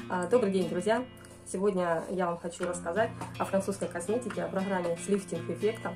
Добрый день, друзья! Сегодня я вам хочу рассказать о французской косметике, о программе с лифтинг-эффектом,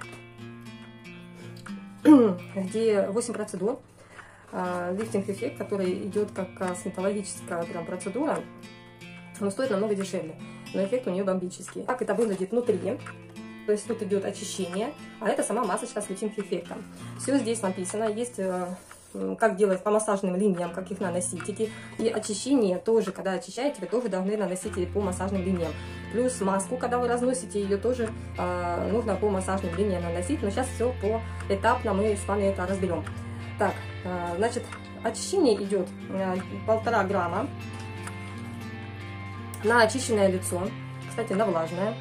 где 8 процедур. Лифтинг-эффект, который идет как косметологическая процедура, но стоит намного дешевле, но эффект у нее бомбический. Как это выглядит внутри? То есть тут идет очищение, а это сама масочка с лифтинг-эффектом. Все здесь написано, есть как делать по массажным линиям, как их наносить. И очищение тоже, когда очищаете, вы тоже должны наносить по массажным линиям. Плюс маску, когда вы разносите, ее тоже нужно по массажным линиям наносить. Но сейчас все поэтапно мы с вами это разберем. Так, значит, очищение идет 1,5 грамма на очищенное лицо, кстати, на влажное.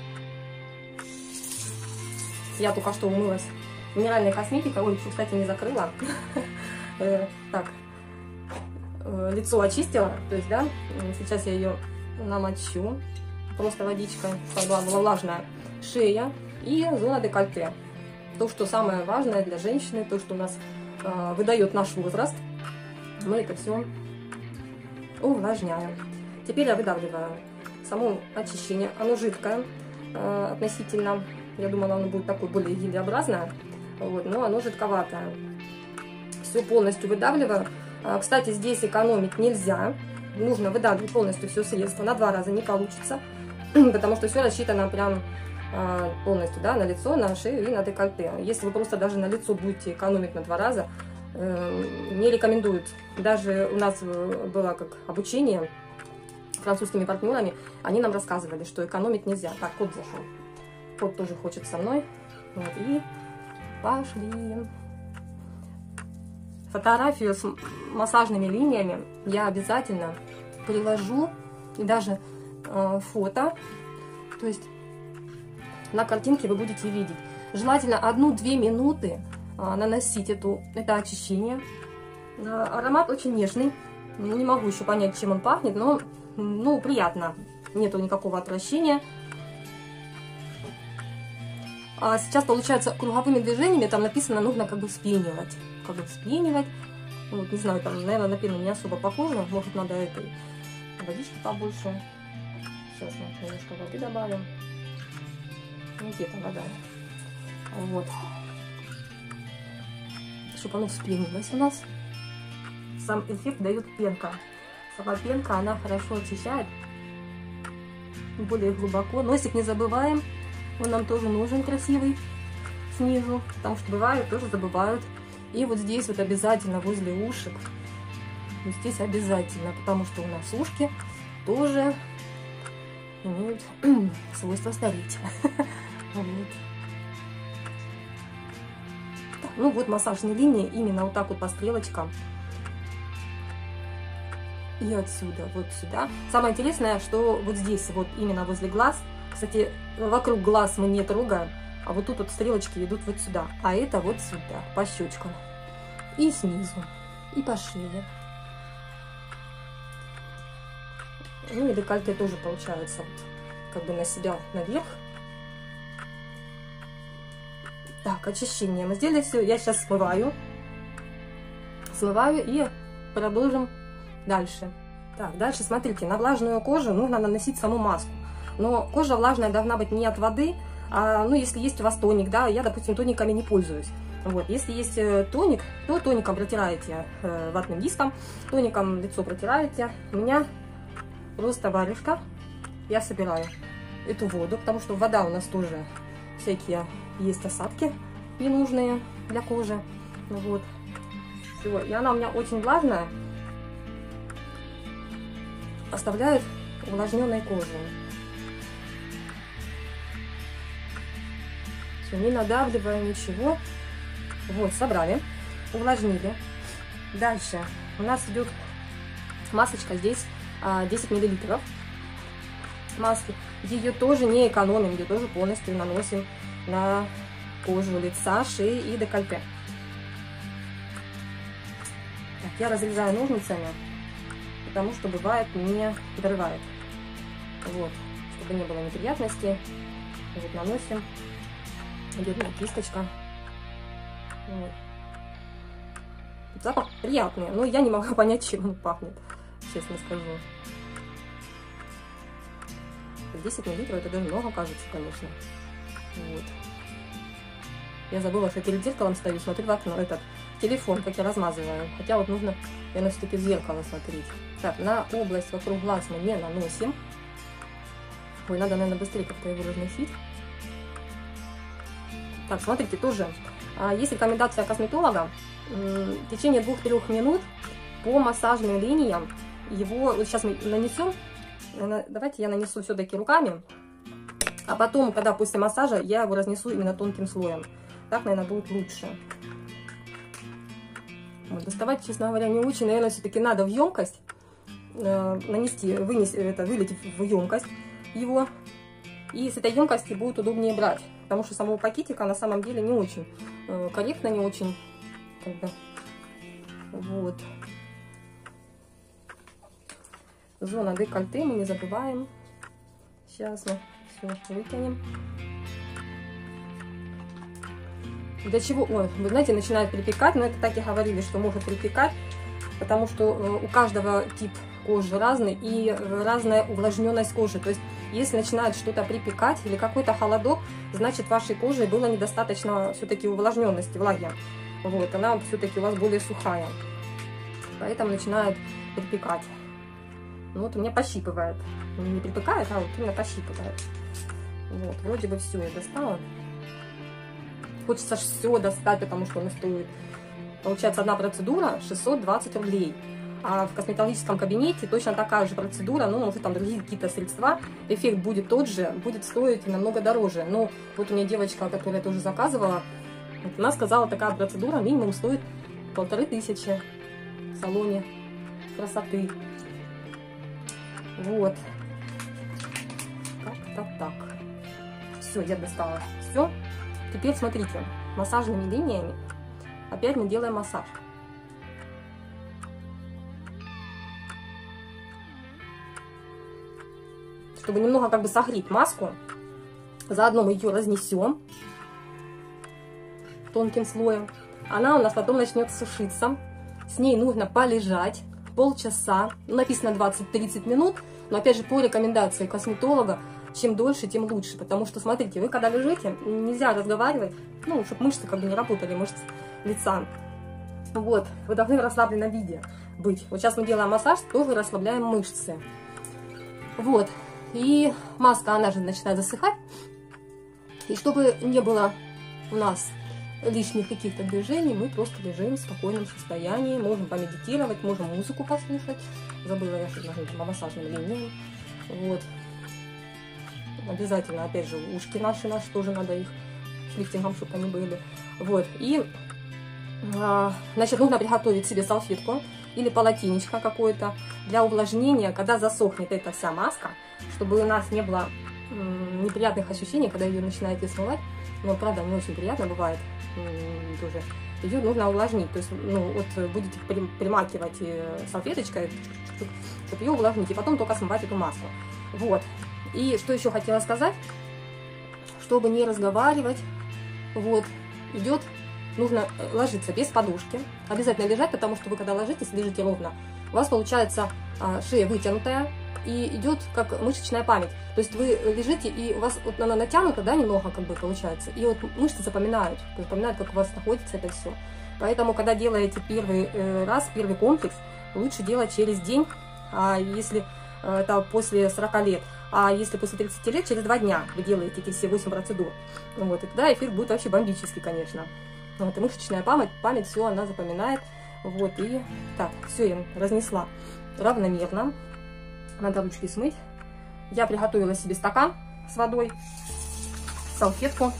Я только что умылась минеральной косметикой, ой, кстати, не закрыла. Так, лицо очистила, то есть, да, сейчас я ее намочу, просто водичкой, чтобы была влажная. Шея и зона декольте. То, что самое важное для женщины, то, что у нас выдает наш возраст, мы это все увлажняем. Теперь я выдавливаю само очищение, оно жидкое относительно, я думала, оно будет такое более гелеобразное, вот, но оно жидковатое. Все полностью выдавливаю. Кстати, здесь экономить нельзя. Нужно выдавливать полностью все средство. На 2 раза не получится, потому что все рассчитано прям полностью, да, на лицо, на шею и на декольте. Если вы просто даже на лицо будете экономить на 2 раза, не рекомендуют. Даже у нас было как обучение французскими партнерами, они нам рассказывали, что экономить нельзя. Так, кот зашел. Кот тоже хочет со мной. Вот, и пошли. Фотографию с массажными линиями я обязательно приложу, и даже фото, то есть на картинке вы будете видеть. Желательно 1-2 минуты наносить это очищение. Аромат очень нежный, не могу еще понять, чем он пахнет, но ну, приятно, нету никакого отвращения. А сейчас, получается, круговыми движениями там написано, нужно как бы вспенивать. Вот, не знаю, там, наверное, на пену не особо похоже. Может, надо этой водички побольше. Сейчас мы немножко воды добавим. Где-то вода. Вот. Чтобы оно вспенилось у нас. Сам эффект дает пенка. Сама пенка, она хорошо очищает. Более глубоко. Носик не забываем. Он нам тоже нужен красивый снизу. Потому что бывают, тоже забывают. И вот здесь вот обязательно возле ушек. Вот здесь обязательно, потому что у нас ушки тоже имеют свойство стареть. Ну вот массажные линии именно вот так вот по стрелочкам. И отсюда, вот сюда. Самое интересное, что вот здесь, вот именно возле глаз. Кстати, вокруг глаз мы не трогаем. А вот тут вот стрелочки идут вот сюда. А это вот сюда, по щечкам. И снизу, и по шее. Ну и декольте тоже получается вот, как бы на себя наверх. Так, очищение мы сделали все. Я сейчас смываю. Смываю и продолжим дальше. Так, дальше смотрите, на влажную кожу нужно наносить саму маску. Но кожа влажная должна быть не от воды, ну, если есть у вас тоник, да, я, допустим, тониками не пользуюсь. Вот, если есть тоник, то тоником протираете ватным диском, тоником лицо протираете. У меня просто варежка, я собираю эту воду, потому что вода у нас тоже всякие есть осадки ненужные для кожи. Вот, все, и она у меня очень влажная, оставляет увлажненной кожей. Не надавливая ничего. Вот, собрали, увлажнили. Дальше у нас идет масочка, здесь 10 мл маски. Ее тоже не экономим, ее тоже полностью наносим на кожу лица, шеи и декольте. Так, я разрезаю ножницами, потому что бывает не дорывает. Вот, чтобы не было неприятностей. Вот, наносим. Идет кисточка. Вот. Запах приятный, но я не могу понять, чем он пахнет, честно скажу. 10 мл это даже много, кажется, конечно. Вот. Я забыла, что перед зеркалом стою, смотрю в окно, этот телефон, как я размазываю. Хотя вот нужно, наверное, все-таки в зеркало смотреть. Так, на область вокруг глаз мы не наносим. Ой, надо, наверное, быстрее как-то его разносить. Так, смотрите, тоже есть рекомендация косметолога. В течение 2-3 минут по массажным линиям его, вот сейчас мы нанесем. Давайте я нанесу все-таки руками. А потом, когда после массажа, я его разнесу именно тонким слоем. Так, наверное, будет лучше. Вот, доставать, честно говоря, не очень. Наверное, все-таки надо в емкость нанести, вылить в емкость его. И с этой емкости будет удобнее брать. Потому что самого пакетика на самом деле не очень корректно, не очень. Как бы, вот. Зона декольте мы не забываем. Сейчас мы все вытянем. Для чего? Ой, вы знаете, начинает припекать, но это так и говорили, что может припекать, потому что у каждого тип кожи разный и разная увлажненность кожи. То есть, если начинает что-то припекать или какой-то холодок, значит, вашей коже было недостаточно все-таки увлажненности, влаги. Вот, она все-таки у вас более сухая. Поэтому начинает припекать. Ну, вот у меня пощипывает. Не припекает, а вот именно пощипывает. Вот, вроде бы все, я достала. Хочется все достать, потому что она стоит. Получается, одна процедура 620 рублей. А в косметологическом кабинете точно такая же процедура, ну, может, там другие какие-то средства. Эффект будет тот же, будет стоить намного дороже. Но вот у меня девочка, которая тоже заказывала, вот она сказала, такая процедура минимум стоит 1500 в салоне красоты. Вот. Как-то так. Все, я достала. Все. Теперь смотрите, массажными линиями опять мы делаем массаж. Чтобы немного как бы согреть маску, заодно мы ее разнесем тонким слоем. Она у нас потом начнет сушиться. С ней нужно полежать полчаса. Написано 20-30 минут. Но опять же по рекомендации косметолога, чем дольше, тем лучше. Потому что, смотрите, вы когда лежите, нельзя разговаривать, ну, чтобы мышцы как бы не работали, мышцы лица. Вот, вы должны в расслабленном виде быть. Вот сейчас мы делаем массаж, тоже расслабляем мышцы. Вот, и маска, она же начинает засыхать. И чтобы не было у нас лишних каких-то движений, мы просто лежим в спокойном состоянии. Можем помедитировать, можем музыку послушать. Забыла я, что должны по массажным линиям. Вот. Обязательно, опять же, ушки наши тоже надо их лифтингом, чтобы они были. Вот. И, значит, нужно приготовить себе салфетку или полотенечко какое-то для увлажнения, когда засохнет эта вся маска, чтобы у нас не было неприятных ощущений, когда ее начинаете смывать. Но, правда, не очень приятно бывает тоже. Ее нужно увлажнить. То есть, ну, вот будете примакивать салфеточкой, чтобы ее увлажнить, и потом только смывать эту маску. Вот. И что еще хотела сказать, чтобы не разговаривать, вот, нужно ложиться без подушки, обязательно лежать, потому что вы когда ложитесь, лежите ровно, у вас получается шея вытянутая и идет как мышечная память, то есть вы лежите и у вас вот она натянута, да, немного как бы получается, и вот мышцы запоминают, как у вас находится это все, поэтому когда делаете первый комплекс, лучше делать через день, если это после 40 лет. А если после 30 лет, через 2 дня вы делаете эти все 8 процедур. Вот, и тогда эффект будет вообще бомбический, конечно. Вот, и мышечная память, все она запоминает. Вот, и так, все я разнесла равномерно. Надо ручки смыть. Я приготовила себе стакан с водой, салфетку.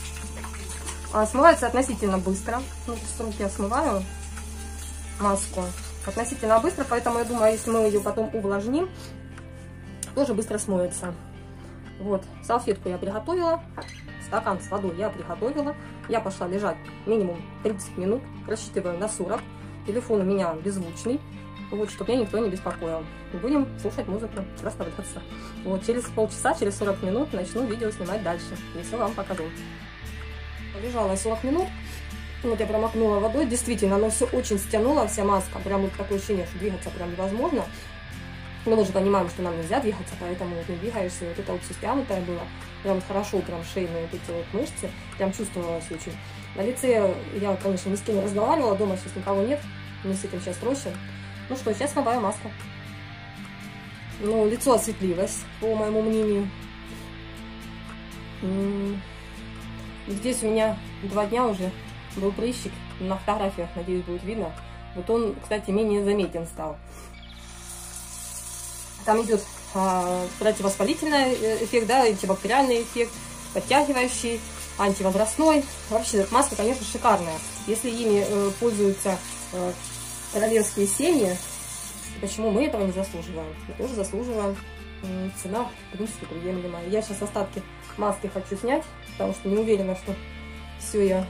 Смывается относительно быстро. Вот, с руки я смываю маску. Относительно быстро, поэтому я думаю, если мы ее потом увлажним, тоже быстро смоется. Вот, салфетку я приготовила, стакан с водой я приготовила. Я пошла лежать минимум 30 минут, рассчитываю на 40. Телефон у меня беззвучный, вот, чтобы меня никто не беспокоил. Будем слушать музыку, расслабляться. Вот, через полчаса, через 40 минут начну видео снимать дальше. И все вам покажу. Лежала 40 минут. Вот я промокнула водой, действительно, оно все очень стянуло, вся маска, прям вот такое ощущение, что двигаться прям невозможно. Но мы же понимаем, что нам нельзя двигаться, поэтому вот не двигаешься. Вот это вот все стянутое было. Прям вот хорошо, прям шейные вот эти вот мышцы. Прям чувствовалось очень. На лице я, конечно, ни с кем не разговаривала. Дома сейчас никого нет. Мне с этим сейчас проще. Ну что, сейчас смываю маску. Ну, лицо осветлилось, по моему мнению. Здесь у меня 2 дня уже был прыщик. На фотографиях, надеюсь, будет видно. Вот он, кстати, менее заметен стал. Там идет противовоспалительный эффект, да, антибактериальный эффект, подтягивающий, антивозрастной. Вообще, маска, конечно, шикарная. Если ими пользуются королевские семьи, почему мы этого не заслуживаем? Мы тоже заслуживаем. Цена, в принципе, приемлемая. Я сейчас остатки маски хочу снять, потому что не уверена, что все я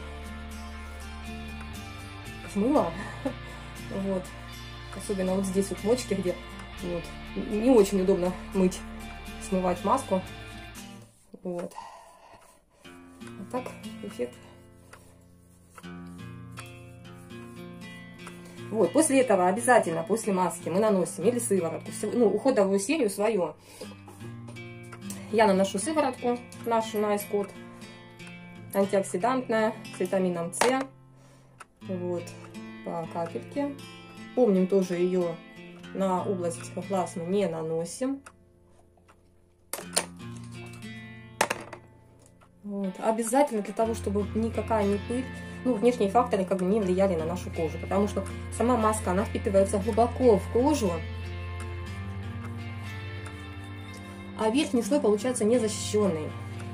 смыла. Вот. Особенно вот здесь вот мочки, где вот не очень удобно мыть, смывать маску. Вот. А так эффект. Вот, после этого обязательно, после маски мы наносим или сыворотку, ну, уходовую серию свою. Я наношу сыворотку нашу Nice Coat, антиоксидантная, с витамином С. Вот, по капельке. Помним тоже ее на область глаз мы не наносим. Вот. Обязательно для того, чтобы никакая не пыль, ну, внешние факторы как бы не влияли на нашу кожу, потому что сама маска, она впитывается глубоко в кожу, а верхний слой получается незащищенный.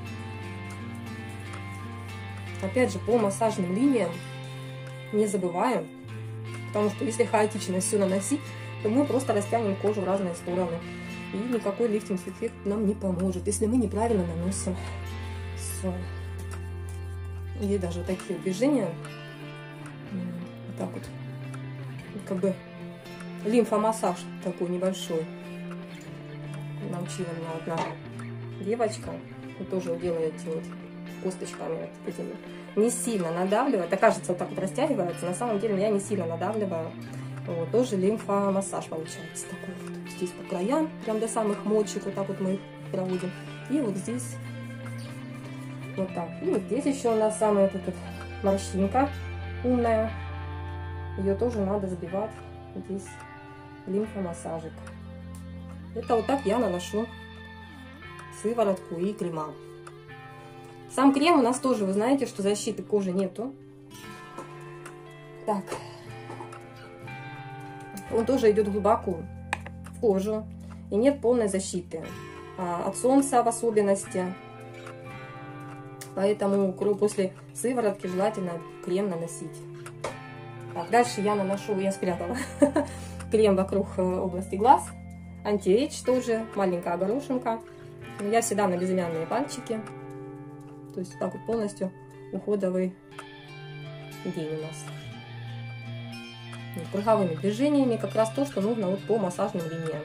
Опять же, по массажным линиям не забываем, потому что если хаотично все наносить, то мы просто растянем кожу в разные стороны, и никакой лифтинг-эффект нам не поможет, если мы неправильно наносим. Все. И даже вот такие движения, вот так вот, как бы лимфомассаж такой небольшой. Научила меня одна девочка, тоже делаете вот косточками вот этими. Не сильно надавливаю, это кажется вот так вот растягивается, на самом деле я не сильно надавливаю. Вот, тоже лимфомассаж получается такой вот. Здесь по краям, прям до самых мочек, вот так вот мы их проводим. И вот здесь вот так. И вот здесь еще у нас самая вот эта морщинка умная. Ее тоже надо забивать здесь лимфомассажик. Это вот так я наношу сыворотку и крема. Сам крем у нас тоже, вы знаете, что защиты кожи нету. Так. Он тоже идет глубоко в кожу. И нет полной защиты. От солнца в особенности. Поэтому после сыворотки желательно крем наносить. Так, дальше я наношу, я спрятала крем вокруг области глаз. Анти-эйдж тоже, маленькая горошинка. Я всегда на безымянные пальчики. То есть так вот полностью уходовый день у нас. Круговыми движениями, как раз то, что нужно вот по массажным линиям.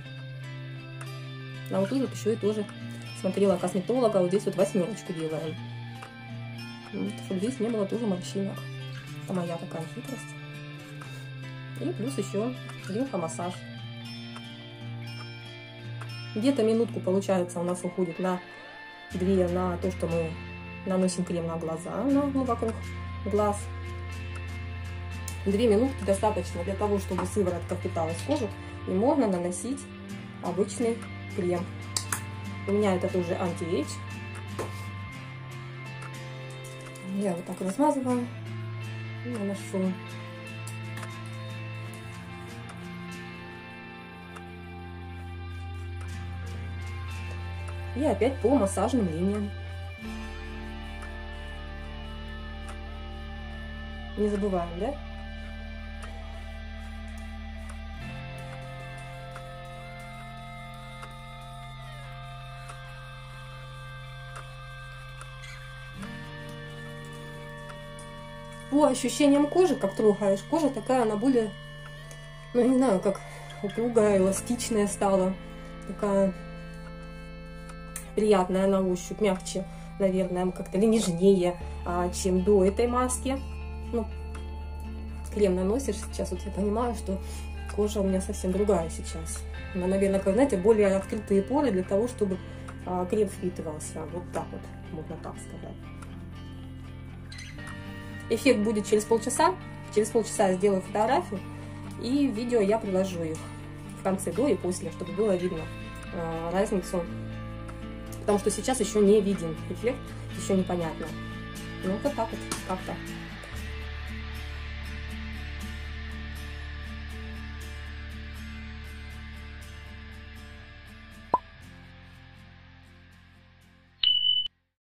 А вот тут вот еще и тоже смотрела косметолога, вот здесь вот 8-очку делаем. Вот, чтобы здесь не было тоже морщинок. Это моя такая хитрость. И плюс еще лимфомассаж. Где-то минутку, получается, у нас уходит на 2 на то, что мы наносим крем на глаза, ну, вокруг глаз. 2 минутки достаточно для того, чтобы сыворотка впиталась в кожу, и можно наносить обычный крем. У меня это тоже анти-эйдж. Я вот так размазываю и наношу. И опять по массажным линиям. Не забываем, да? По ощущениям кожи, как трогаешь, кожа такая, она более, ну, не знаю, как упругая, эластичная стала. Такая приятная на ощупь, мягче, наверное, как-то, или нежнее, чем до этой маски. Ну, крем наносишь, сейчас вот я понимаю, что кожа у меня совсем другая сейчас. Она, наверное, как, знаете, более открытые поры для того, чтобы крем впитывался. Вот так вот, можно так сказать. Эффект будет через полчаса. Через полчаса я сделаю фотографию, и в видео я приложу их в конце, до и после, чтобы было видно разницу. Потому что сейчас еще не виден эффект, еще непонятно. Ну, вот так вот, как-то.